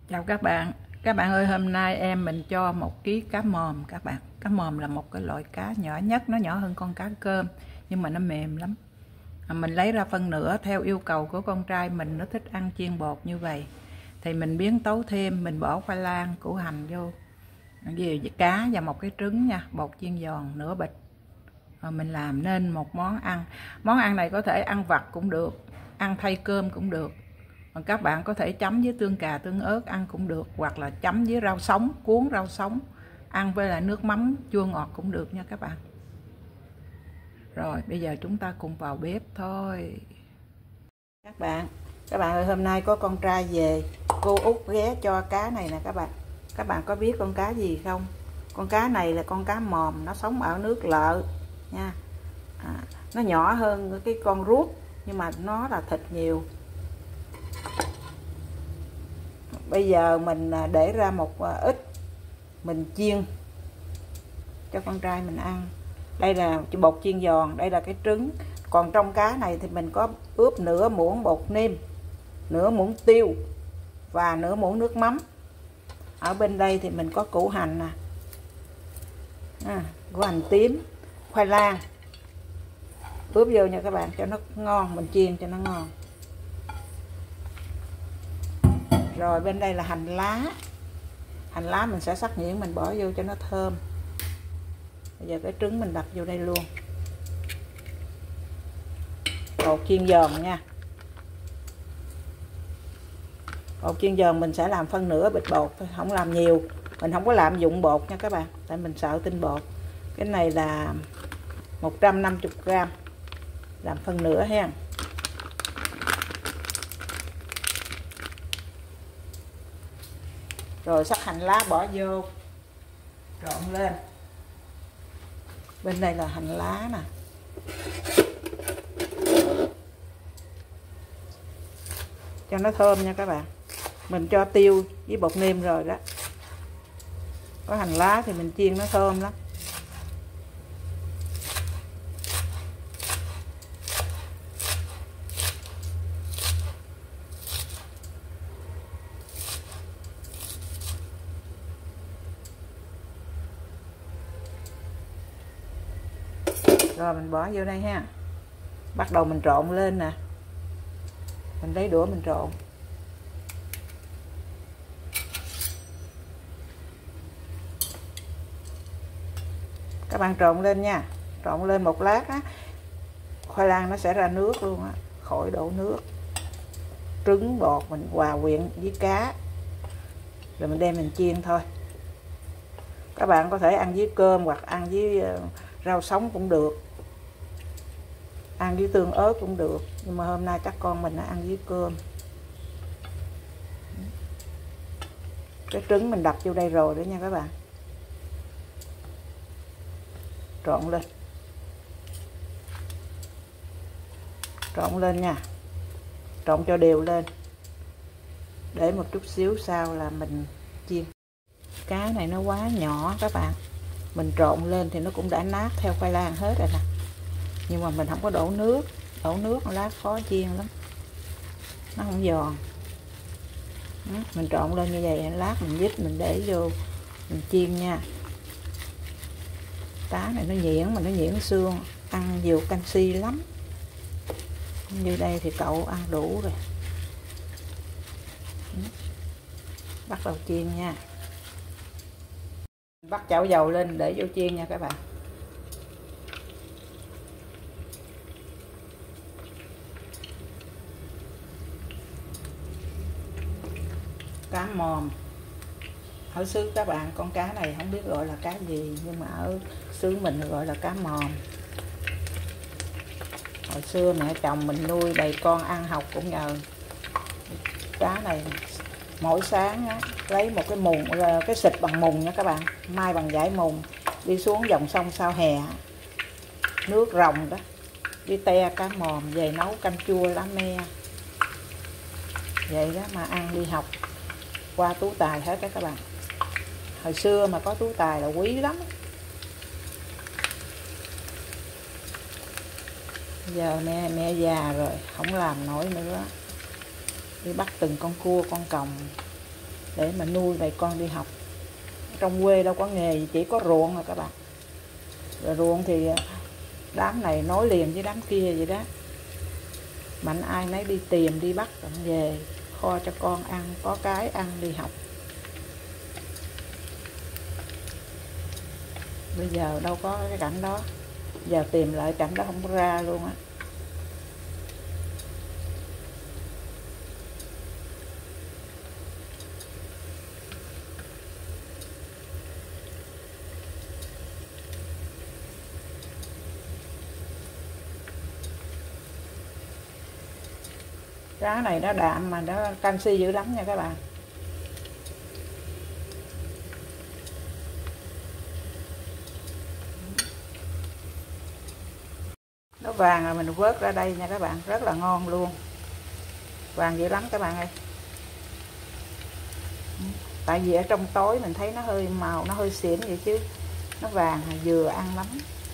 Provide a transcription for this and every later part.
Chào các bạn ơi, hôm nay em mình cho 1 kg cá mòm các bạn. Cá mòm là một cái loại cá nhỏ nhất, nó nhỏ hơn con cá cơm nhưng mà nó mềm lắm. Mình lấy ra phân nửa theo yêu cầu của con trai mình, nó thích ăn chiên bột như vậy. Thì mình biến tấu thêm, mình bỏ khoai lang, củ hành vô, về cá và 1 cái trứng nha, bột chiên giòn nửa bịch. Mình làm nên một món ăn. Món ăn này có thể ăn vặt cũng được, ăn thay cơm cũng được. Còn các bạn có thể chấm với tương cà tương ớt ăn cũng được, hoặc là chấm với rau sống, cuốn rau sống ăn với lại nước mắm chua ngọt cũng được nha các bạn. Rồi bây giờ chúng ta cùng vào bếp thôi. Các bạn ơi, hôm nay có con trai về, cô Út ghé cho cá này nè các bạn. Các bạn có biết con cá gì không? Con cá này là con cá mòm, nó sống ở nước lợ nha. Nó nhỏ hơn cái con ruốc nhưng mà nó là thịt nhiều. Bây giờ mình để ra một ít, mình chiên cho con trai mình ăn. Đây là bột chiên giòn, đây là cái trứng. Còn trong cá này thì mình có ướp nửa muỗng bột nêm, nửa muỗng tiêu và nửa muỗng nước mắm. Ở bên đây thì mình có củ hành nè, củ hành tím, khoai lang, ướp vô nha các bạn cho nó ngon, mình chiên cho nó ngon. Rồi bên đây là hành lá mình sẽ sắc nhuyễn, mình bỏ vô cho nó thơm. Bây giờ cái trứng mình đặt vô đây luôn. Bột chiên giòn nha. Bột chiên giòn mình sẽ làm phân nửa bịch bột thôi, không làm nhiều. Mình không có lạm dụng bột nha các bạn, tại mình sợ tinh bột. Cái này là 150g, làm phân nửa ha. Rồi sắc hành lá bỏ vô, trộn lên. Bên đây là hành lá nè. Cho nó thơm nha các bạn. Mình cho tiêu với bột nêm rồi đó. Có hành lá thì mình chiên nó thơm lắm. Rồi mình bỏ vô đây ha. Bắt đầu mình trộn lên nè. Mình lấy đũa mình trộn. Các bạn trộn lên nha. Trộn lên một lát á, khoai lang nó sẽ ra nước luôn á, khỏi đổ nước. Trứng bột mình hòa quyện với cá. Rồi mình đem mình chiên thôi. Các bạn có thể ăn với cơm hoặc ăn với rau sống cũng được, ăn với tương ớt cũng được, nhưng mà hôm nay các con mình ăn với cơm. Cái trứng mình đập vô đây rồi đó nha các bạn. Trộn lên, trộn lên nha, trộn cho đều lên, để một chút xíu sau là mình chiên. Cá này nó quá nhỏ các bạn, mình trộn lên thì nó cũng đã nát theo khoai lang hết rồi nè, nhưng mà mình không có đổ nước lát khó chiên lắm, nó không giòn. Mình trộn lên như vậy, lát mình dít mình để vô mình chiên nha. Cá này nó nhuyễn mà nó nhuyễn xương, ăn nhiều canxi lắm. Như đây thì cậu ăn đủ rồi. Bắt đầu chiên nha. Bắt chảo dầu lên để vô chiên nha các bạn. Cá mòm ở xứ các bạn, con cá này không biết gọi là cá gì, nhưng mà ở xứ mình gọi là cá mòm. Hồi xưa mẹ chồng mình nuôi đầy con ăn học cũng nhờ cá này. Mỗi sáng á, lấy một cái mùng, cái xịt bằng mùng nha các bạn, mai bằng dải mùng, đi xuống dòng sông Sao Hè, nước rồng đó, đi te cá mòm về nấu canh chua lá me vậy đó mà ăn đi học. Qua tú tài hết đó các bạn. Hồi xưa mà có tú tài là quý lắm. Giờ mẹ già rồi, không làm nổi nữa, đi bắt từng con cua con còng để mà nuôi bầy con đi học. Trong quê đâu có nghề gì, chỉ có ruộng rồi các bạn. Rồi ruộng thì đám này nối liền với đám kia vậy đó, mạnh ai nấy đi tìm đi bắt rồi về kho cho con ăn, có cái ăn đi học. Bây giờ đâu có cái cảnh đó, giờ tìm lại cảnh đó không có ra luôn á. Cá này nó đạm mà nó canxi dữ lắm nha các bạn. Nó vàng rồi mình vớt ra đây nha các bạn, rất là ngon luôn, vàng dữ lắm các bạn ơi. Tại vì ở trong tối mình thấy nó hơi màu nó hơi xỉn vậy chứ nó vàng vừa ăn lắm.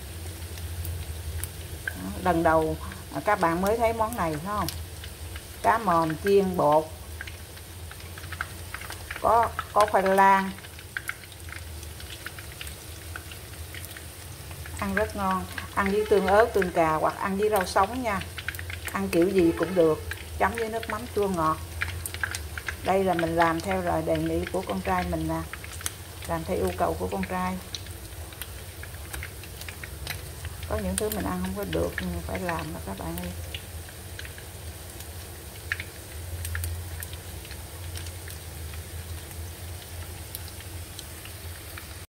Lần đầu các bạn mới thấy món này phải không? Cá mòm chiên bột, có khoai lang, ăn rất ngon, ăn với tương ớt tương cà hoặc ăn với rau sống nha, ăn kiểu gì cũng được, chấm với nước mắm chua ngọt. Đây là mình làm theo lời đề nghị của con trai mình nè, làm theo yêu cầu của con trai. Có những thứ mình ăn không có được nhưng phải làm đó các bạn ơi.